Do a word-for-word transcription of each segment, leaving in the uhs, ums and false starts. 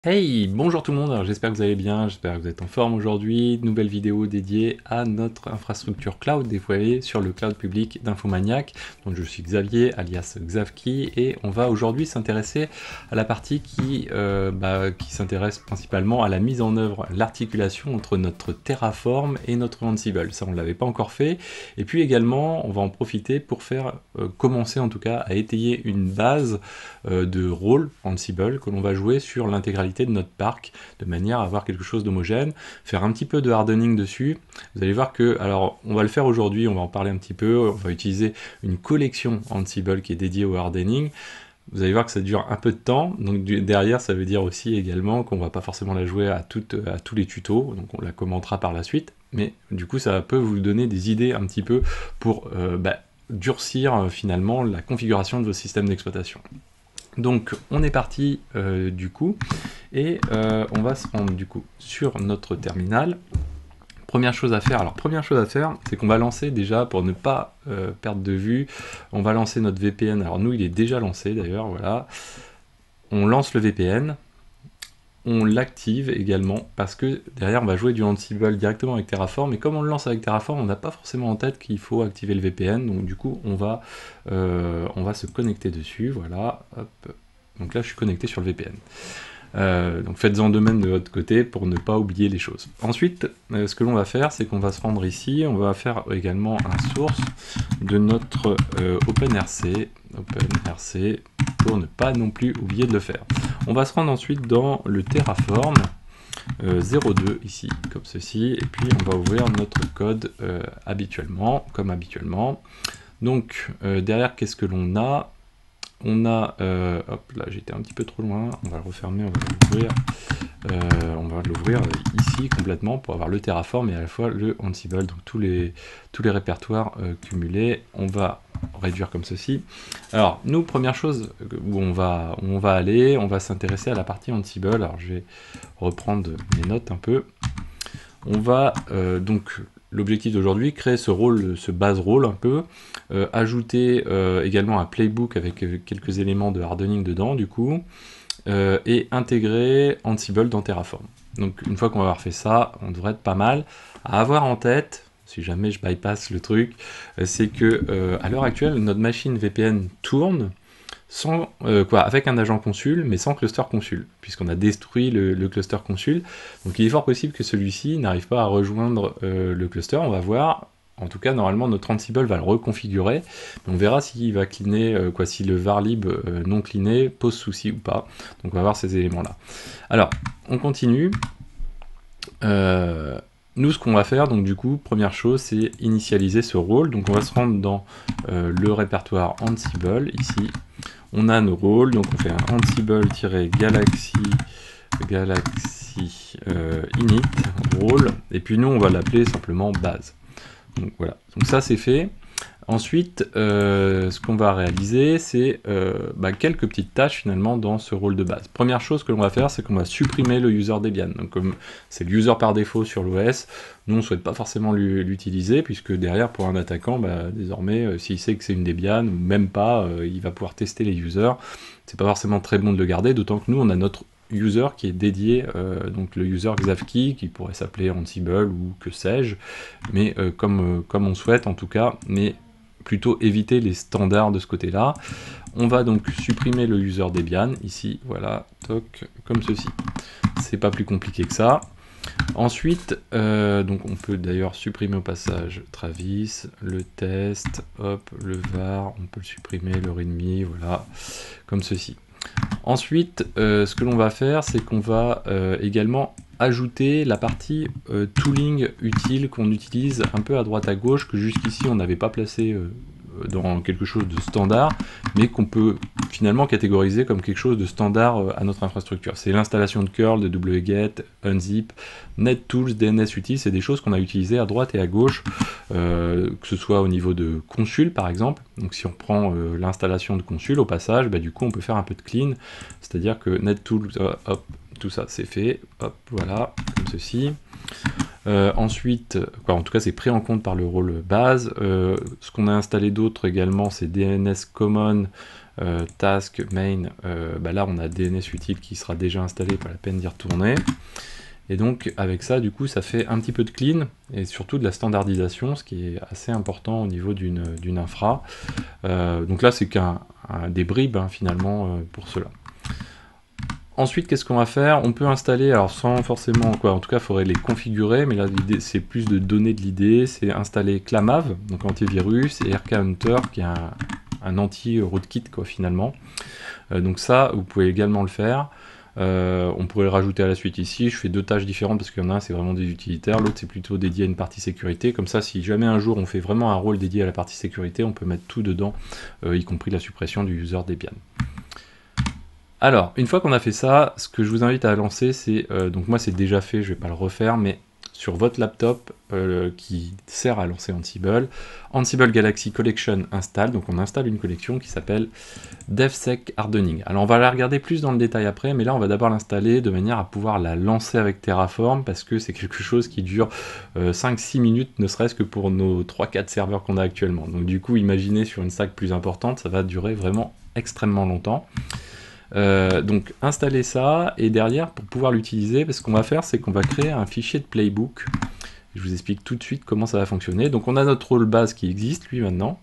Hey, bonjour tout le monde, alors j'espère que vous allez bien, j'espère que vous êtes en forme aujourd'hui. Nouvelle vidéo dédiée à notre infrastructure cloud déployée sur le cloud public d'Infomaniac. Donc je suis Xavier, alias Xavki, et on va aujourd'hui s'intéresser à la partie qui, euh, bah, qui s'intéresse principalement à la mise en œuvre, l'articulation entre notre Terraform et notre Ansible. Ça on ne l'avait pas encore fait. Et puis également, on va en profiter pour faire euh, commencer en tout cas à étayer une base euh, de rôle Ansible que l'on va jouer sur l'intégralité de notre parc, de manière à avoir quelque chose d'homogène, faire un petit peu de hardening dessus. Vous allez voir que, alors on va le faire aujourd'hui, on va en parler un petit peu, on va utiliser une collection Ansible qui est dédiée au hardening. Vous allez voir que ça dure un peu de temps, donc derrière ça veut dire aussi également qu'on va pas forcément la jouer à, toutes, à tous les tutos, donc on la commentera par la suite, mais du coup ça peut vous donner des idées un petit peu pour euh, bah, durcir euh, finalement la configuration de vos systèmes d'exploitation. Donc on est parti euh, du coup, et euh, on va se rendre du coup sur notre terminal. Première chose à faire, alors première chose à faire, c'est qu'on va lancer déjà, pour ne pas euh, perdre de vue, on va lancer notre V P N. Alors nous il est déjà lancé d'ailleurs, voilà. On lance le V P N, on l'active également, parce que derrière on va jouer du Ansible directement avec Terraform, et comme on le lance avec Terraform, on n'a pas forcément en tête qu'il faut activer le V P N, donc du coup on va, euh, on va se connecter dessus, voilà, hop. Donc là je suis connecté sur le V P N. Euh, donc faites-en de même de votre côté pour ne pas oublier les choses. Ensuite, euh, ce que l'on va faire, c'est qu'on va se rendre ici, on va faire également un source de notre euh, OpenRC, OpenRC, pour ne pas non plus oublier de le faire. On va se rendre ensuite dans le Terraform, euh, zéro deux ici, comme ceci, et puis on va ouvrir notre code euh, habituellement, comme habituellement. Donc euh, derrière, qu'est-ce que l'on a? On a, euh, hop là j'étais un petit peu trop loin, on va le refermer, on va l'ouvrir, euh, on va l'ouvrir ici complètement pour avoir le Terraform et à la fois le Ansible, donc tous les, tous les répertoires euh, cumulés, on va réduire comme ceci. Alors nous, première chose où on va, où on va aller, on va s'intéresser à la partie Ansible. Alors je vais reprendre mes notes un peu. On va euh, donc, l'objectif d'aujourd'hui, créer ce rôle, ce base rôle un peu, euh, ajouter euh, également un playbook avec euh, quelques éléments de hardening dedans du coup, euh, et intégrer Ansible dans Terraform. Donc une fois qu'on va avoir fait ça, on devrait être pas mal. À avoir en tête, si jamais je bypass le truc, euh, c'est que euh, à l'heure actuelle, notre machine V P N tourne sans, euh, quoi, avec un agent consul, mais sans cluster consul, puisqu'on a détruit le, le cluster consul. Donc il est fort possible que celui-ci n'arrive pas à rejoindre euh, le cluster, on va voir. En tout cas, normalement, notre Ansible va le reconfigurer. On verra s'il va cleaner, euh, quoi, si le varlib euh, non cleané pose souci ou pas. Donc on va voir ces éléments-là. Alors, on continue. Euh, nous, ce qu'on va faire, donc du coup, première chose, c'est initialiser ce rôle. Donc on va se rendre dans euh, le répertoire Ansible, ici. On a nos rôles, donc on fait un Ansible-galaxy galaxy euh, init rôle, et puis nous on va l'appeler simplement base. Donc voilà, donc ça c'est fait. Ensuite, euh, ce qu'on va réaliser, c'est euh, bah, quelques petites tâches finalement dans ce rôle de base. Première chose que l'on va faire, c'est qu'on va supprimer le user Debian. Donc comme c'est le user par défaut sur l'O S, nous on ne souhaite pas forcément l'utiliser, puisque derrière pour un attaquant, bah, désormais, euh, s'il sait que c'est une Debian, ou même pas, euh, il va pouvoir tester les users. C'est pas forcément très bon de le garder, d'autant que nous on a notre user qui est dédié, euh, donc le user Xavki, qui pourrait s'appeler Ansible ou que sais-je, mais euh, comme, euh, comme on souhaite en tout cas, mais plutôt éviter les standards de ce côté-là. On va donc supprimer le user Debian, ici, voilà, toc, comme ceci. C'est pas plus compliqué que ça. Ensuite, euh, donc on peut d'ailleurs supprimer au passage Travis, le test, hop, le var, on peut le supprimer, le readme, voilà, comme ceci. Ensuite, euh, ce que l'on va faire, c'est qu'on va euh, également ajouter la partie euh, tooling utile qu'on utilise un peu à droite à gauche, que jusqu'ici on n'avait pas placé euh, dans quelque chose de standard, mais qu'on peut finalement catégoriser comme quelque chose de standard euh, à notre infrastructure. C'est l'installation de curl, de wget, unzip, nettools, D N S utile, c'est des choses qu'on a utilisées à droite et à gauche, euh, que ce soit au niveau de consul par exemple. Donc si on prend euh, l'installation de consul au passage, bah, du coup on peut faire un peu de clean, c'est-à-dire que nettools, euh, hop, tout ça c'est fait, hop, voilà, comme ceci. Euh, ensuite, quoi, en tout cas c'est pris en compte par le rôle base. Euh, ce qu'on a installé d'autre également, c'est D N S Common, euh, task, main, euh, bah là on a D N S utile qui sera déjà installé, pas la peine d'y retourner. Et donc avec ça, du coup, ça fait un petit peu de clean, et surtout de la standardisation, ce qui est assez important au niveau d'une d'une infra. Euh, donc là, c'est qu'un des bribes, hein, finalement, euh, pour cela. Ensuite, qu'est-ce qu'on va faire? On peut installer, alors sans forcément, quoi, en tout cas, il faudrait les configurer, mais là, l'idée, c'est plus de donner de l'idée, c'est installer Clamav, donc antivirus, et R K Hunter, qui est un, un anti-rootkit, quoi, finalement. Euh, donc ça, vous pouvez également le faire. Euh, on pourrait le rajouter à la suite ici. Je fais deux tâches différentes parce qu'il y en a un c'est vraiment des utilitaires, l'autre c'est plutôt dédié à une partie sécurité. Comme ça, si jamais un jour on fait vraiment un rôle dédié à la partie sécurité, on peut mettre tout dedans, euh, y compris la suppression du user Debian. Alors, une fois qu'on a fait ça, ce que je vous invite à lancer, c'est, euh, donc moi c'est déjà fait, je vais pas le refaire, mais sur votre laptop euh, qui sert à lancer Ansible, Ansible Galaxy Collection installe, donc on installe une collection qui s'appelle DevSec Hardening. Alors on va la regarder plus dans le détail après, mais là on va d'abord l'installer de manière à pouvoir la lancer avec Terraform, parce que c'est quelque chose qui dure euh, cinq six minutes, ne serait-ce que pour nos trois quatre serveurs qu'on a actuellement. Donc du coup, imaginez sur une stack plus importante, ça va durer vraiment extrêmement longtemps. Euh, donc installer ça, et derrière, pour pouvoir l'utiliser, ce qu'on va faire, c'est qu'on va créer un fichier de playbook. Je vous explique tout de suite comment ça va fonctionner. Donc on a notre rôle base qui existe, lui, maintenant.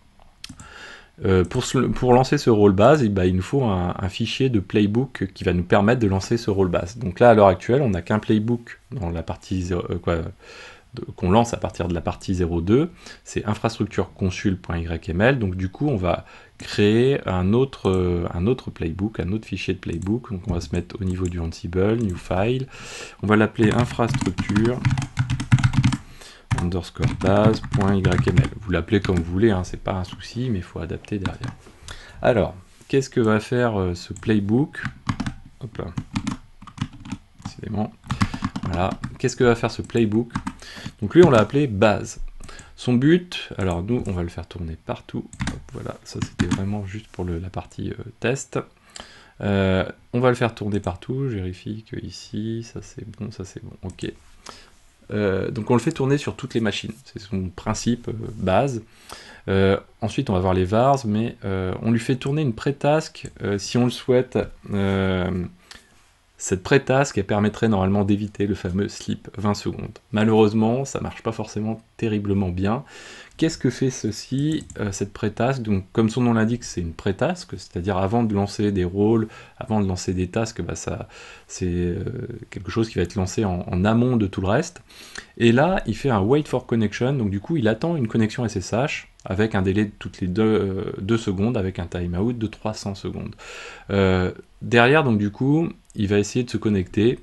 Euh, pour, ce, pour lancer ce rôle base, et bah, il nous faut un, un fichier de playbook qui va nous permettre de lancer ce rôle base. Donc là, à l'heure actuelle, on n'a qu'un playbook dans la partie euh, quoi, qu'on lance à partir de la partie zéro deux, c'est infrastructure consul.yml. Donc du coup, on va créer un autre, euh, un autre playbook, un autre fichier de playbook. Donc on va se mettre au niveau du Ansible, new file. On va l'appeler infrastructure underscore base.yml. Vous l'appelez comme vous voulez, hein, c'est pas un souci, mais il faut adapter derrière. Alors, qu'est-ce que va faire euh, ce playbook? Hop là. Décidément. Voilà. Qu'est-ce que va faire ce playbook? Donc lui, on l'a appelé base. Son but, alors nous, on va le faire tourner partout. Hop, voilà, ça c'était vraiment juste pour le, la partie euh, test. Euh, on va le faire tourner partout. Je vérifie que ici, ça c'est bon, ça c'est bon. Ok. Euh, donc on le fait tourner sur toutes les machines. C'est son principe euh, base. Euh, ensuite, on va voir les vars, mais euh, on lui fait tourner une pré-task euh, si on le souhaite. Euh, Cette pré-task, elle permettrait normalement d'éviter le fameux sleep vingt secondes. Malheureusement, ça marche pas forcément terriblement bien. Qu'est-ce que fait ceci, euh, cette pré-task? Donc, comme son nom l'indique, c'est une pré-task, c'est-à-dire avant de lancer des rôles, avant de lancer des tasks, bah ça, c'est euh, quelque chose qui va être lancé en, en amont de tout le reste. Et là, il fait un wait for connection, donc du coup, il attend une connexion S S H avec un délai de toutes les deux, euh, deux secondes, avec un timeout de trois cents secondes. Euh, derrière, donc du coup, il va essayer de se connecter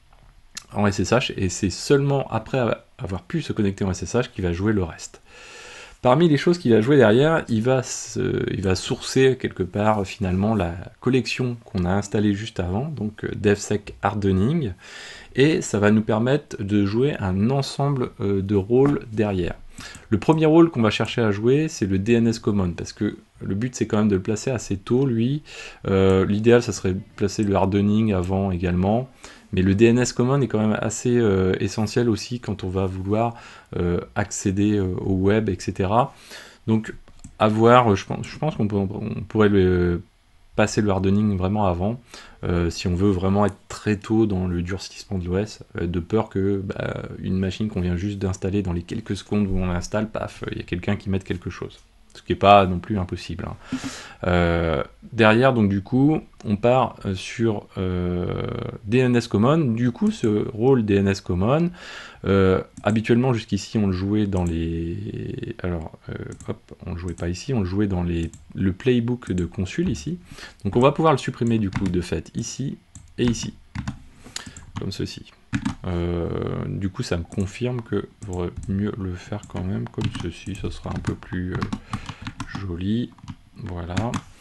en S S H, et c'est seulement après avoir pu se connecter en S S H qu'il va jouer le reste. Parmi les choses qu'il va jouer derrière, il va, se, il va sourcer quelque part finalement la collection qu'on a installée juste avant, donc DevSec Hardening, et ça va nous permettre de jouer un ensemble de rôles derrière. Le premier rôle qu'on va chercher à jouer, c'est le D N S Common, parce que le but c'est quand même de le placer assez tôt, lui. Euh, L'idéal, ça serait de placer le hardening avant également, mais le D N S Common est quand même assez euh, essentiel aussi quand on va vouloir euh, accéder euh, au web, et cetera. Donc, à voir, je pense, je pense qu'on peut, on pourrait le, passer le hardening vraiment avant, euh, si on veut vraiment être très tôt dans le durcissement de l'O S, euh, de peur que bah, une machine qu'on vient juste d'installer, dans les quelques secondes où on l'installe, paf, il y a quelqu'un qui mette quelque chose. Ce qui n'est pas non plus impossible. Hein. Euh, derrière, donc du coup, on part sur euh, D N S Common. Du coup, ce rôle D N S Common, euh, habituellement jusqu'ici, on le jouait dans les... Alors, euh, hop, on le jouait pas ici, on le jouait dans les... le playbook de consul ici. Donc on va pouvoir le supprimer du coup de fait ici et ici, comme ceci. Euh, du coup, ça me confirme que vaudrait mieux le faire quand même comme ceci, ça sera un peu plus euh, joli. Voilà.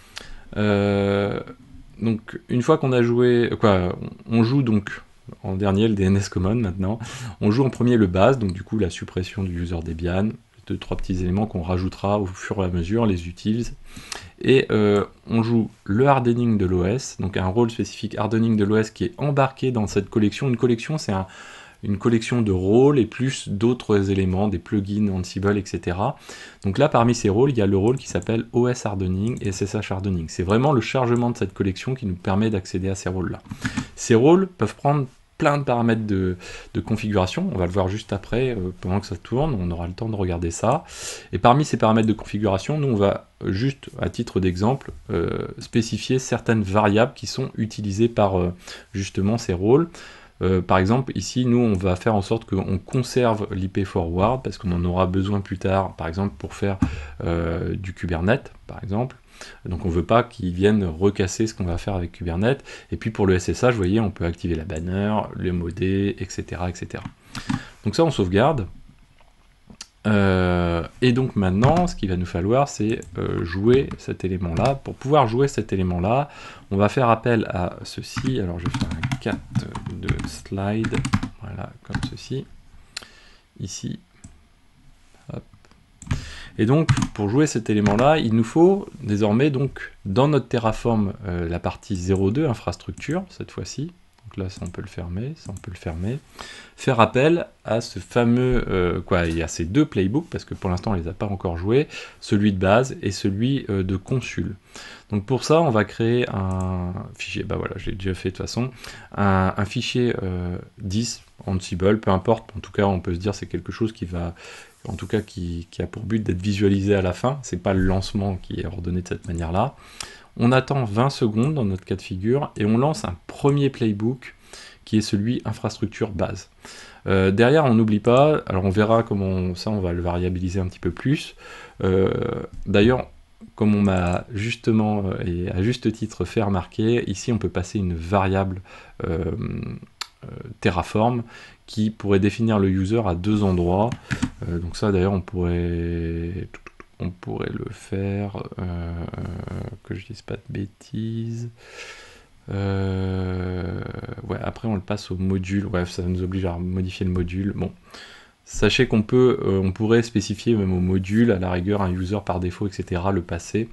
Euh, donc, une fois qu'on a joué, quoi, on joue donc en dernier le D N S Common maintenant. On joue en premier le base, donc du coup la suppression du user Debian, deux trois petits éléments qu'on rajoutera au fur et à mesure, les utils. Et euh, on joue le hardening de l'O S, donc un rôle spécifique hardening de l'O S qui est embarqué dans cette collection. Une collection, c'est un, une collection de rôles et plus d'autres éléments, des plugins Ansible, et cetera. Donc là, parmi ces rôles, il y a le rôle qui s'appelle O S Hardening et S S H Hardening. C'est vraiment le chargement de cette collection qui nous permet d'accéder à ces rôles-là. Ces rôles peuvent prendre plein de paramètres de, de configuration, on va le voir juste après, euh, pendant que ça tourne, on aura le temps de regarder ça. Et parmi ces paramètres de configuration, nous on va juste, à titre d'exemple, euh, spécifier certaines variables qui sont utilisées par euh, justement ces rôles. Euh, par exemple, ici, nous, on va faire en sorte qu'on conserve l'I P forward, parce qu'on en aura besoin plus tard, par exemple, pour faire euh, du Kubernetes, par exemple. Donc on ne veut pas qu'ils viennent recasser ce qu'on va faire avec Kubernetes. Et puis pour le S S H, vous voyez, on peut activer la banner, le modé, et cetera, et cetera. Donc ça, on sauvegarde. Euh, et donc maintenant, ce qu'il va nous falloir, c'est euh, jouer cet élément-là. Pour pouvoir jouer cet élément-là, on va faire appel à ceci. Alors je vais faire un cat de slide, voilà, comme ceci, ici. Hop. Et donc, pour jouer cet élément-là, il nous faut désormais, donc, dans notre Terraform, euh, la partie zéro deux, infrastructure, cette fois-ci. Donc là, ça, on peut le fermer, ça, on peut le fermer. Faire appel à ce fameux, euh, quoi, il y a ces deux playbooks, parce que pour l'instant, on ne les a pas encore joués, celui de base et celui euh, de consul. Donc pour ça, on va créer un fichier, bah voilà, je l'ai déjà fait de toute façon, un, un fichier euh, dix, Ansible, peu importe, en tout cas, on peut se dire c'est quelque chose qui va... en tout cas qui, qui a pour but d'être visualisé à la fin, c'est pas le lancement qui est ordonné de cette manière-là. On attend vingt secondes dans notre cas de figure, et on lance un premier playbook, qui est celui infrastructure base. Euh, derrière, on n'oublie pas, alors on verra comment ça, on va le variabiliser un petit peu plus. Euh, D'ailleurs, comme on m'a justement, et à juste titre, fait remarquer, ici on peut passer une variable euh, euh, Terraform, qui pourrait définir le user à deux endroits. Euh, donc ça d'ailleurs on pourrait on pourrait le faire, euh, que je dise pas de bêtises. Euh, ouais, après on le passe au module, bref, ça nous oblige à modifier le module. Bon, sachez qu'on peut, euh, on pourrait spécifier même au module, à la rigueur, un user par défaut, et cetera, le passer.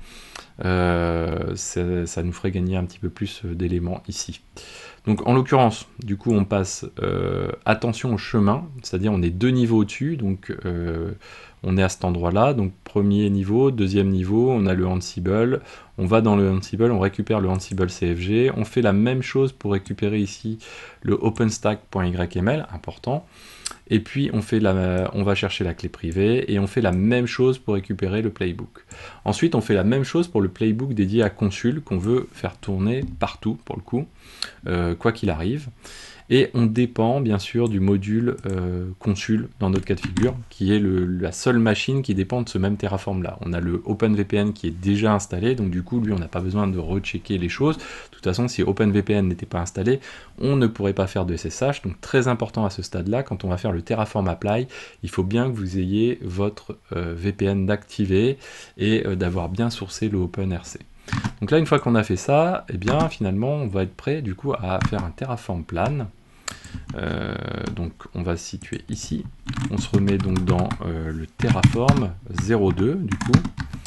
Euh, ça, ça nous ferait gagner un petit peu plus d'éléments ici. Donc en l'occurrence, du coup on passe euh, attention au chemin, c'est-à-dire on est deux niveaux au-dessus, donc euh, on est à cet endroit-là, donc premier niveau, deuxième niveau, on a le Ansible, on va dans le Ansible, on récupère le Ansible C F G, on fait la même chose pour récupérer ici le openstack.yml, important, et puis on, fait la, on va chercher la clé privée, et on fait la même chose pour récupérer le playbook. Ensuite on fait la même chose pour le playbook dédié à Consul, qu'on veut faire tourner partout pour le coup, euh, quoi qu'il arrive, et on dépend bien sûr du module euh, Consul dans notre cas de figure, qui est le, la seule machine qui dépend de ce même Terraform là. On a le OpenVPN qui est déjà installé, donc du coup lui on n'a pas besoin de rechecker les choses. De toute façon, si OpenVPN n'était pas installé, on ne pourrait pas faire de S S H, donc très important à ce stade là, quand on va faire le Terraform Apply, il faut bien que vous ayez votre euh, V P N d'activer et euh, d'avoir bien sourcé le OpenRC. Donc là, une fois qu'on a fait ça, eh bien finalement on va être prêt du coup à faire un Terraform plan. Euh, donc on va se situer ici, on se remet donc dans euh, le Terraform zéro deux du coup,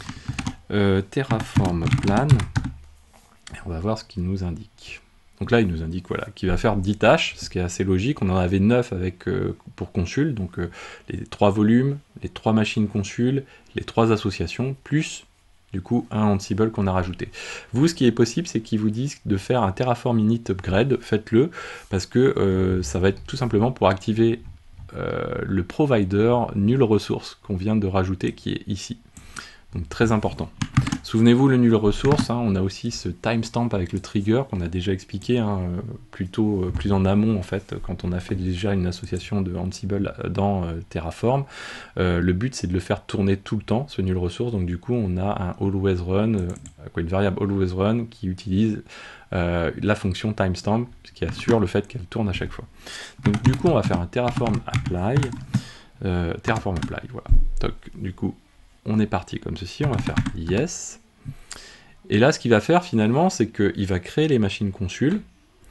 euh, Terraform plan, et on va voir ce qu'il nous indique. Donc là il nous indique voilà, qu'il va faire dix tâches, ce qui est assez logique, on en avait neuf avec, euh, pour Consul, donc euh, les trois volumes, les trois machines Consul, les trois associations, plus du coup un Ansible qu'on a rajouté. Vous, ce qui est possible, c'est qu'ils vous disent de faire un Terraform init upgrade, faites-le, parce que euh, ça va être tout simplement pour activer euh, le provider null ressource qu'on vient de rajouter, qui est ici. Donc très important. Souvenez-vous, le null ressource, hein, on a aussi ce timestamp avec le trigger qu'on a déjà expliqué, hein, plutôt euh, plus en amont en fait, quand on a fait déjà une association de Ansible dans euh, Terraform. Euh, le but c'est de le faire tourner tout le temps, ce null ressource, donc du coup on a un always run, euh, quoi, une variable always run qui utilise euh, la fonction timestamp, ce qui assure le fait qu'elle tourne à chaque fois. Donc du coup on va faire un Terraform apply, euh, Terraform apply, voilà. Donc, du coup, on est parti comme ceci, on va faire yes. Et là, ce qu'il va faire finalement, c'est qu'il va créer les machines Consul.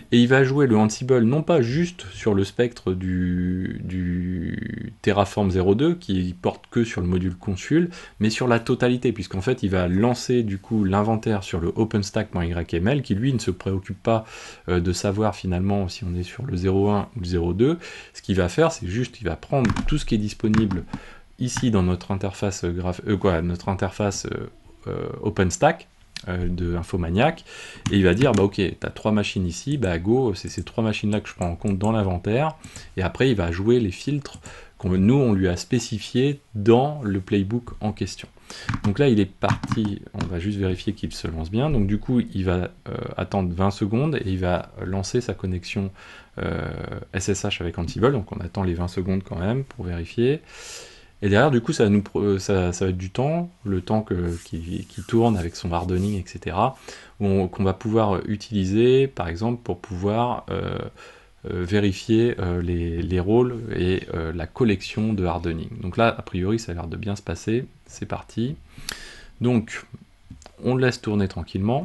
Et il va jouer le Ansible non pas juste sur le spectre du, du Terraform zéro deux, qui porte que sur le module consul, mais sur la totalité, puisqu'en fait il va lancer du coup l'inventaire sur le openstack.yml, qui lui ne se préoccupe pas euh, de savoir finalement si on est sur le zéro un ou le zéro deux. Ce qu'il va faire, c'est juste, il va prendre tout ce qui est disponible ici dans notre interface, graph euh, quoi, notre interface euh, euh, OpenStack, de Infomaniac, et il va dire bah ok, tu as trois machines ici, bah go, c'est ces trois machines là que je prends en compte dans l'inventaire, et après il va jouer les filtres qu'on nous on lui a spécifiés dans le playbook en question. Donc là il est parti, on va juste vérifier qu'il se lance bien, donc du coup il va euh, attendre vingt secondes et il va lancer sa connexion euh, S S H avec Ansible, donc on attend les vingt secondes quand même pour vérifier. Et derrière, du coup, ça va, nous, ça, ça va être du temps, le temps que, qui, qui tourne avec son hardening, et cetera, qu'on va pouvoir utiliser, par exemple, pour pouvoir euh, euh, vérifier euh, les, les rôles et euh, la collection de hardening. Donc là, a priori, ça a l'air de bien se passer. C'est parti. Donc, on le laisse tourner tranquillement.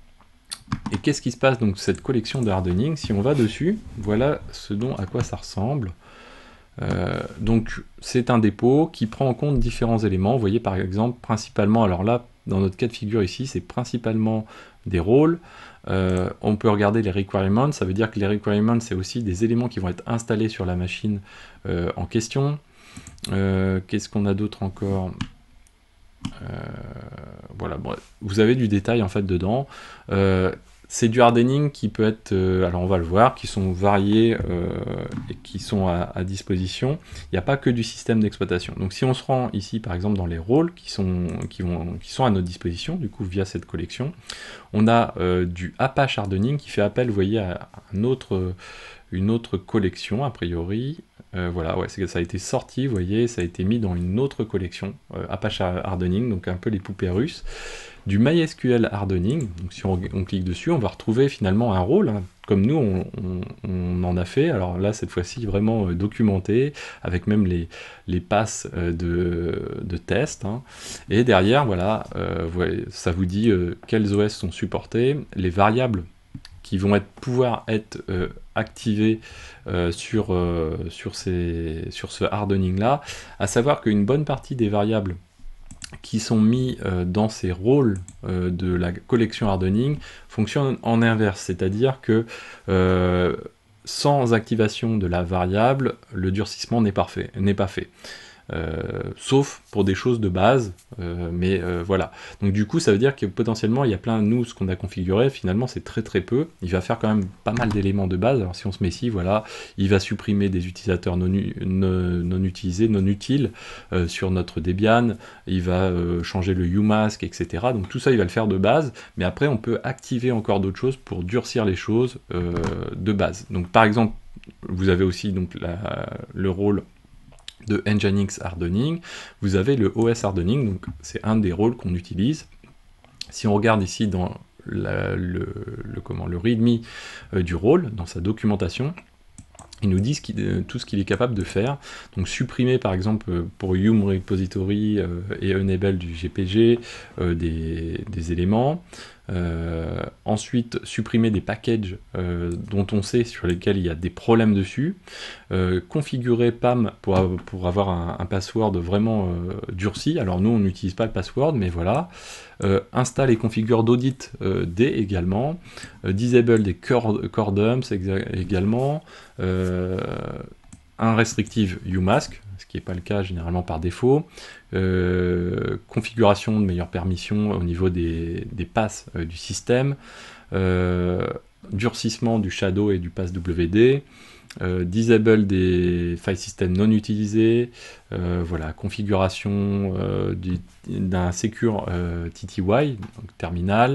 Et qu'est-ce qui se passe donc cette collection de hardening? Si on va dessus, voilà ce dont à quoi ça ressemble. Euh, donc c'est un dépôt qui prend en compte différents éléments. Vous voyez par exemple principalement, alors là dans notre cas de figure ici c'est principalement des rôles. Euh, on peut regarder les requirements, ça veut dire que les requirements c'est aussi des éléments qui vont être installés sur la machine euh, en question. Euh, Qu'est-ce qu'on a d'autre encore? euh, Voilà, bon, vous avez du détail en fait dedans. Euh, C'est du hardening qui peut être, euh, alors on va le voir, qui sont variés euh, et qui sont à, à disposition. Il n'y a pas que du système d'exploitation. Donc si on se rend ici par exemple dans les rôles qui sont, qui vont, qui sont à notre disposition, du coup via cette collection, on a euh, du Apache hardening qui fait appel, vous voyez, à un autre, une autre collection a priori. Euh, voilà, ouais, ça a été sorti, vous voyez, ça a été mis dans une autre collection, euh, Apache hardening, donc un peu les poupées russes. Du MySQL hardening, donc si on, on clique dessus, on va retrouver finalement un rôle, hein, comme nous on, on, on en a fait, alors là cette fois-ci vraiment euh, documenté, avec même les, les passes euh, de, de test, hein. Et derrière, voilà, euh, voyez, ça vous dit euh, quels O S sont supportés, les variables qui vont être, pouvoir être euh, activées euh, sur, euh, sur, ces, sur ce hardening là, à savoir qu'une bonne partie des variables qui sont mis euh, dans ces rôles euh, de la collection hardening fonctionnent en inverse, c'est-à-dire que euh, sans activation de la variable, le durcissement n'est pas fait. N'est pas fait. Euh, sauf pour des choses de base, euh, mais euh, voilà. Donc du coup, ça veut dire que potentiellement, il y a plein, nous, ce qu'on a configuré, finalement, c'est très très peu. Il va faire quand même pas mal d'éléments de base. Alors si on se met ici, voilà, il va supprimer des utilisateurs non, non, non utilisés, non utiles euh, sur notre Debian, il va euh, changer le umask, et cetera. Donc tout ça, il va le faire de base, mais après, on peut activer encore d'autres choses pour durcir les choses euh, de base. Donc par exemple, vous avez aussi donc la, le rôle de Nginx hardening, vous avez le O S hardening, donc c'est un des rôles qu'on utilise. Si on regarde ici dans la, le, le, comment, le readme euh, du rôle, dans sa documentation, il nous dit ce qu euh, tout ce qu'il est capable de faire. Donc supprimer par exemple euh, pour Yum Repository euh, et Enable du G P G euh, des, des éléments. Euh, ensuite, supprimer des packages euh, dont on sait sur lesquels il y a des problèmes dessus. Euh, configurer P A M pour, pour avoir un, un password vraiment euh, durci. Alors nous, on n'utilise pas le password, mais voilà. Euh, installe et configure d'audit euh, D également. Euh, disable des core, core dumps également. Euh, un restrictive umask, ce qui n'est pas le cas généralement par défaut. Euh, configuration de meilleures permissions au niveau des, des passes euh, du système, euh, durcissement du shadow et du pass W D, euh, disable des file systems non utilisés, euh, voilà, configuration euh, d'un secure euh, T T Y, donc terminal,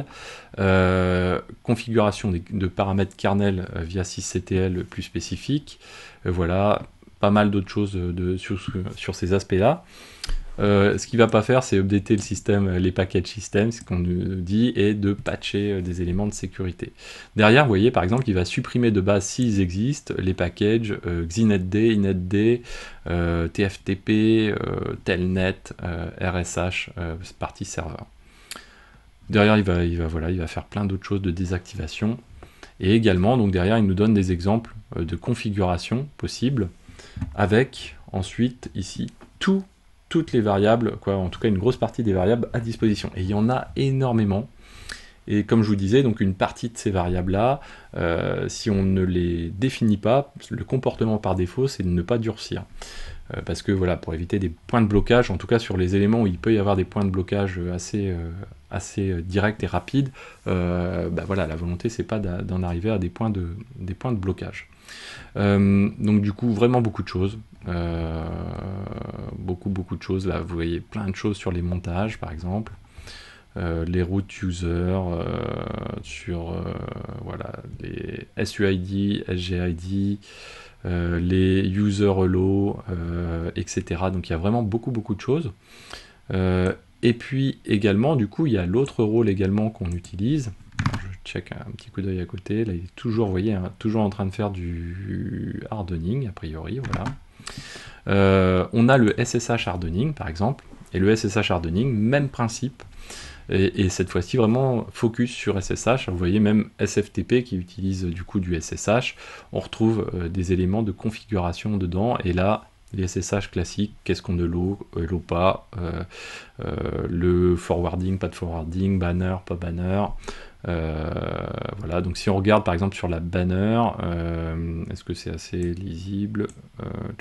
euh, configuration des, de paramètres kernel euh, via sysctl plus spécifiques, euh, voilà, pas mal d'autres choses de, de, sur, sur ces aspects-là. Euh, ce qu'il ne va pas faire, c'est updater le système, les packages système, ce qu'on nous dit, et de patcher des éléments de sécurité. Derrière, vous voyez, par exemple, il va supprimer de base, s'ils existent, les packages euh, xinetd, inetd, euh, T F T P, euh, telnet, euh, R S H, euh, partie serveur. Derrière, il va, il va, voilà, il va faire plein d'autres choses de désactivation. Et également, donc derrière, il nous donne des exemples euh, de configuration possibles, avec ensuite, ici, tout, toutes les variables, quoi, en tout cas une grosse partie des variables à disposition. Et il y en a énormément. Et comme je vous disais, donc une partie de ces variables-là, euh, si on ne les définit pas, le comportement par défaut, c'est de ne pas durcir. Euh, parce que voilà, pour éviter des points de blocage, en tout cas sur les éléments où il peut y avoir des points de blocage assez, euh, assez directs et rapides, euh, bah voilà, la volonté, c'est pas d'en arriver à des points de, des points de blocage. Euh, donc du coup, vraiment beaucoup de choses. Euh, beaucoup, beaucoup de choses. Là, vous voyez plein de choses sur les montages, par exemple. Euh, les root users, euh, sur euh, voilà, les S U I D, S G I D, euh, les user hello, euh, et cetera. Donc il y a vraiment beaucoup beaucoup de choses. Euh, et puis également, du coup, il y a l'autre rôle également qu'on utilise. Alors, je check un petit coup d'œil à côté. Là, il est toujours, vous voyez, hein, toujours en train de faire du hardening, a priori, voilà. Euh, on a le S S H hardening, par exemple. Et le S S H hardening, même principe. Et, et cette fois-ci vraiment focus sur S S H. Vous voyez même S F T P qui utilise du coup du S S H. On retrouve euh, des éléments de configuration dedans. Et là, les S S H classiques, qu'est-ce qu'on hello, hello pas, euh, euh, le forwarding, pas de forwarding, banner, pas banner. Euh, voilà, donc si on regarde par exemple sur la banner, euh, est-ce que c'est assez lisible? euh,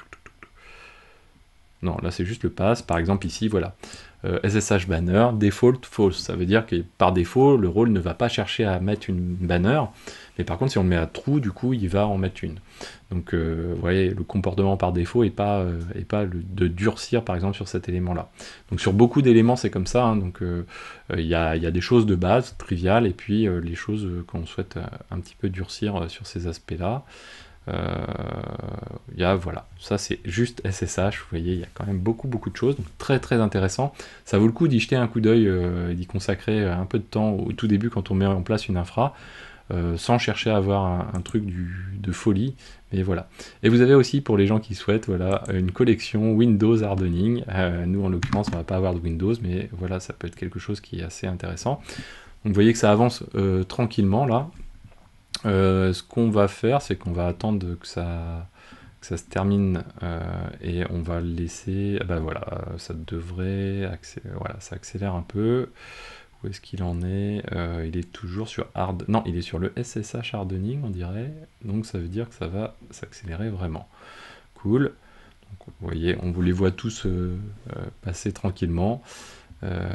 Non, là c'est juste le pass. Par exemple ici, voilà. Euh, S S H banner, default false. Ça veut dire que par défaut, le rôle ne va pas chercher à mettre une banner. Mais par contre, si on le met à true, du coup, il va en mettre une. Donc, euh, vous voyez, le comportement par défaut n'est pas, euh, est pas le, de durcir, par exemple, sur cet élément-là. Donc, sur beaucoup d'éléments, c'est comme ça. Hein, donc, il euh, euh, y, a, y a des choses de base, triviales, et puis euh, les choses qu'on souhaite euh, un petit peu durcir euh, sur ces aspects-là. Il euh, y a, voilà, ça c'est juste S S H, vous voyez, il y a quand même beaucoup beaucoup de choses, donc très très intéressant. Ça vaut le coup d'y jeter un coup d'œil, euh, d'y consacrer un peu de temps au tout début quand on met en place une infra, euh, sans chercher à avoir un, un truc du, de folie, mais voilà. Et vous avez aussi, pour les gens qui souhaitent, voilà, une collection Windows Hardening. Euh, nous en l'occurrence on va pas avoir de Windows, mais voilà, ça peut être quelque chose qui est assez intéressant. Donc vous voyez que ça avance euh, tranquillement là. Euh, ce qu'on va faire, c'est qu'on va attendre que ça, que ça se termine euh, et on va le laisser. Bah voilà, ça devrait accélérer, voilà, ça accélère un peu. Où est-ce qu'il en est? euh, Il est toujours sur hard. Non, il est sur le S S H hardening, on dirait. Donc ça veut dire que ça va s'accélérer vraiment. Cool. Donc, vous voyez, on vous les voit tous euh, euh, passer tranquillement. Euh,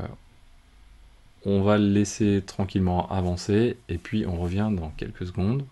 On va le laisser tranquillement avancer, et puis on revient dans quelques secondes.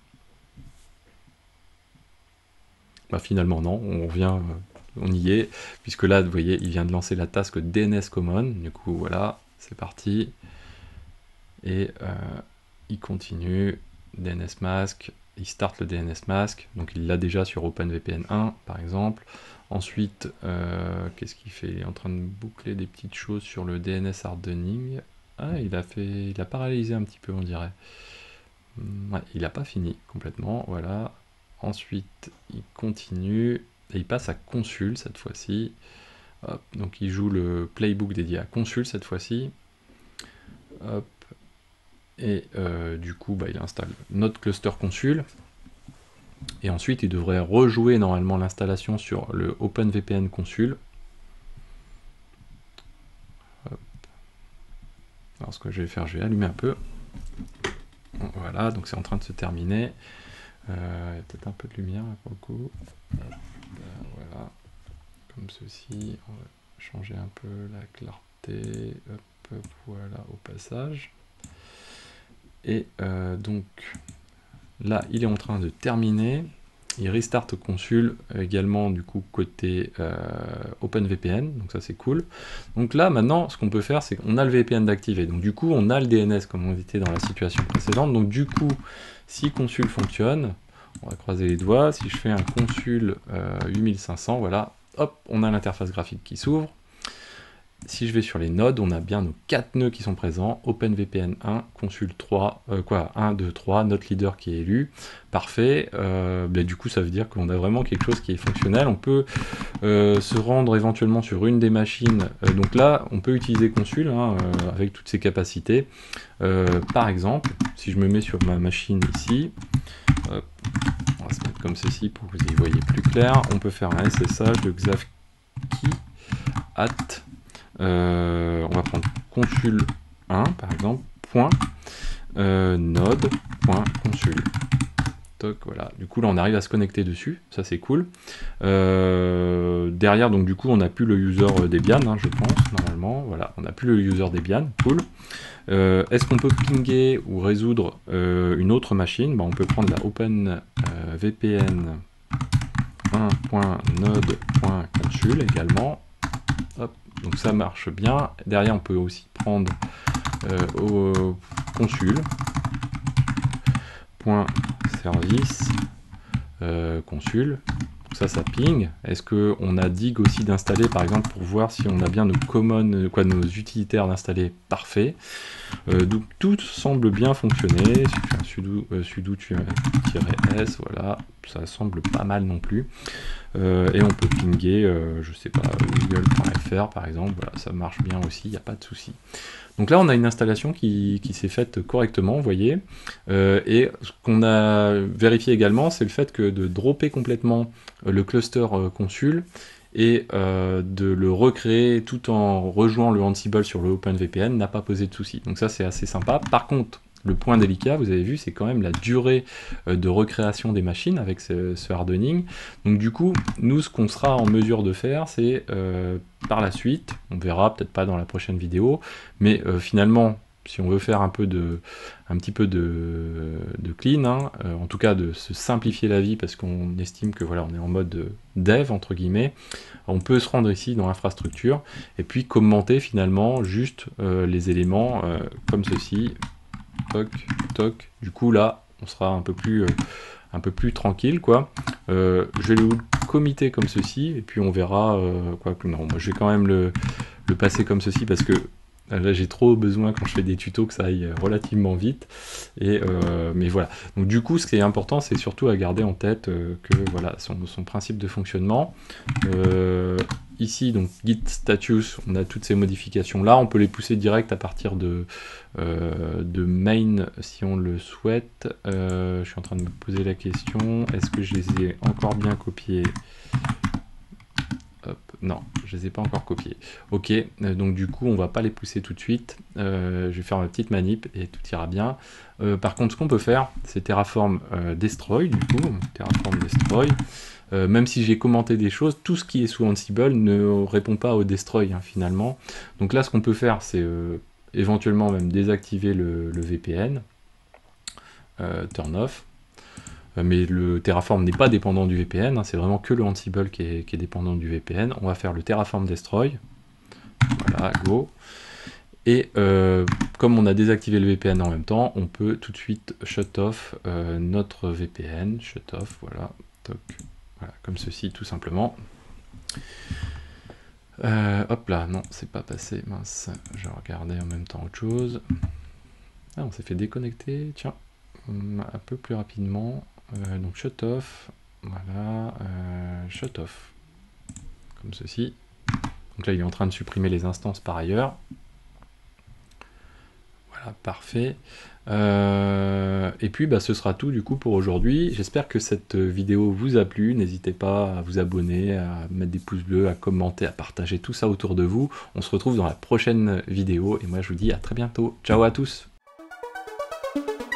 Bah finalement non, on revient, euh, on y est, puisque là, vous voyez, il vient de lancer la task D N S Common, du coup voilà, c'est parti. Et euh, il continue, D N S Mask, il start le D N S Mask, donc il l'a déjà sur OpenVPN un, par exemple. Ensuite, euh, qu'est-ce qu'il fait? Il est en train de boucler des petites choses sur le D N S Hardening. Ah, il a fait, il a paralysé un petit peu, on dirait. Ouais, il n'a pas fini complètement, voilà. Ensuite, il continue, et il passe à Consul cette fois-ci. Hop, donc il joue le playbook dédié à Consul cette fois-ci. Hop. Et euh, du coup, bah, il installe notre cluster Consul. Et ensuite, il devrait rejouer normalement l'installation sur le OpenVPN Consul. Alors ce que je vais faire, je vais allumer un peu. Voilà, donc c'est en train de se terminer. Euh, il y a peut-être un peu de lumière là, pour le coup. Euh, voilà, comme ceci. On va changer un peu la clarté. Hop, voilà, au passage. Et euh, donc là, il est en train de terminer. Il restart Consul également du coup côté euh, OpenVPN, donc ça c'est cool. Donc là maintenant ce qu'on peut faire c'est qu'on a le V P N d'activer, donc du coup on a le D N S comme on était dans la situation précédente, donc du coup si Consul fonctionne, on va croiser les doigts, si je fais un Consul euh, huit mille cinq cents, voilà, hop, on a l'interface graphique qui s'ouvre, si je vais sur les nodes, on a bien nos quatre nœuds qui sont présents, OpenVPN un, Consul trois, euh, quoi, un, deux, trois, notre leader qui est élu, parfait, euh, ben, du coup ça veut dire qu'on a vraiment quelque chose qui est fonctionnel. On peut euh, se rendre éventuellement sur une des machines, euh, donc là on peut utiliser Consul hein, euh, avec toutes ses capacités, euh, par exemple, si je me mets sur ma machine ici, hop, on va se mettre comme ceci pour que vous y voyez plus clair, on peut faire un S S H de Xavki at Euh, on va prendre consul un par exemple, point, euh, node, point, consul. Toc, voilà. Du coup là on arrive à se connecter dessus, ça c'est cool. Euh, derrière donc du coup on n'a plus le user Debian, hein, je pense, normalement, voilà, on n'a plus le user Debian, cool. Euh, Est-ce qu'on peut pinguer ou résoudre euh, une autre machine? Bah, on peut prendre la OpenVPN un point node point consul également. Hop. Donc ça marche bien. Derrière, on peut aussi prendre euh, au consul point service euh, consul. Donc ça, ça ping. Est-ce qu'on a dig aussi d'installer, par exemple, pour voir si on a bien nos common, quoi, nos utilitaires d'installer? Parfait. Euh, donc tout semble bien fonctionner. Si je fais un sudo, euh, sudo-s, voilà, ça semble pas mal non plus. Euh, et on peut pinguer, euh, je sais pas, google point F R par exemple, voilà, ça marche bien aussi, il n'y a pas de souci. Donc là on a une installation qui, qui s'est faite correctement, vous voyez, euh, et ce qu'on a vérifié également, c'est le fait que de dropper complètement le cluster euh, consul, et euh, de le recréer tout en rejoignant le Ansible sur le OpenVPN n'a pas posé de souci. Donc ça c'est assez sympa. Par contre, le point délicat, vous avez vu, c'est quand même la durée euh, de recréation des machines avec ce, ce hardening. Donc du coup, nous, ce qu'on sera en mesure de faire, c'est euh, par la suite, on verra peut-être pas dans la prochaine vidéo, mais euh, finalement, si on veut faire un peu de, un petit peu de, de clean, hein, euh, en tout cas de se simplifier la vie parce qu'on estime que voilà, on est en mode dev entre guillemets, on peut se rendre ici dans l'infrastructure et puis commenter finalement juste euh, les éléments euh, comme ceci. Toc, toc. Du coup là, on sera un peu plus, euh, un peu plus tranquille, quoi. Euh, je vais le committer comme ceci, et puis on verra. Euh, quoi que non, moi je vais quand même le, le passer comme ceci parce que là j'ai trop besoin quand je fais des tutos que ça aille relativement vite. Et euh, mais voilà. Donc du coup, ce qui est important, c'est surtout à garder en tête euh, que voilà son, son principe de fonctionnement. Euh, Ici, donc git status, on a toutes ces modifications là, on peut les pousser direct à partir de, euh, de main si on le souhaite. Euh, je suis en train de me poser la question, est-ce que je les ai encore bien copiés? Hop, non, je les ai pas encore copiés. Ok, euh, donc du coup on va pas les pousser tout de suite, euh, je vais faire ma petite manip et tout ira bien. Euh, par contre, ce qu'on peut faire, c'est Terraform euh, destroy, du coup, Terraform destroy. Euh, même si j'ai commenté des choses, tout ce qui est sous Ansible ne répond pas au destroy hein, finalement. Donc là, ce qu'on peut faire, c'est euh, éventuellement même désactiver le, le V P N, euh, turn off. Euh, mais le Terraform n'est pas dépendant du V P N, hein, c'est vraiment que le Ansible qui est, qui est dépendant du V P N. On va faire le Terraform destroy. Voilà, go. Et euh, comme on a désactivé le V P N en même temps, on peut tout de suite shut off euh, notre V P N. Shut off, voilà. Toc. Voilà, comme ceci, tout simplement. Euh, hop là, non, c'est pas passé, mince. Je regardais en même temps autre chose. Ah, on s'est fait déconnecter, tiens, un peu plus rapidement. Euh, donc shut off, voilà, euh, shut off, comme ceci. Donc là, il est en train de supprimer les instances par ailleurs. Voilà, parfait. Euh, et puis bah, ce sera tout du coup pour aujourd'hui. J'espère que cette vidéo vous a plu. N'hésitez pas à vous abonner, à mettre des pouces bleus, à commenter, à partager tout ça autour de vous. On se retrouve dans la prochaine vidéo et moi je vous dis à très bientôt. Ciao à tous.